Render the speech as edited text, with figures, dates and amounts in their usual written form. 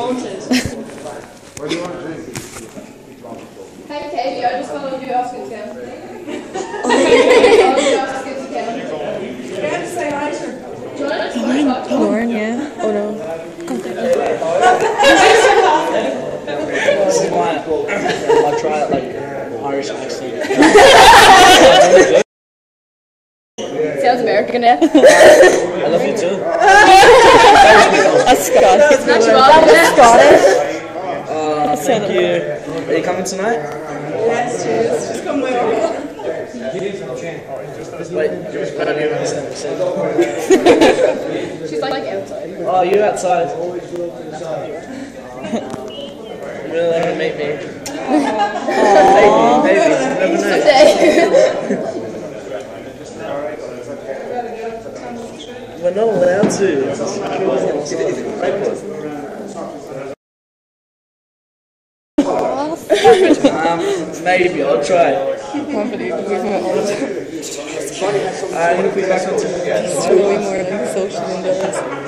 What do you want to drink? Hey Katie, I just followed you asking again. Lauren, yeah. Oh no. I'll try it like Irish accent. Sounds American, yeah. I love you too. That's Scottish. It's not Scottish. Scottish. Thank you. Are you coming tonight? Yes, just come with me. Wait, I don't even understand what you said. She's like outside. Oh, you're outside. You really want to meet me? Maybe. You never know. We're not allowed to. Maybe, I'll try. I can't believe we've met all the time. I'm going to put you back on to It's way more like social than those.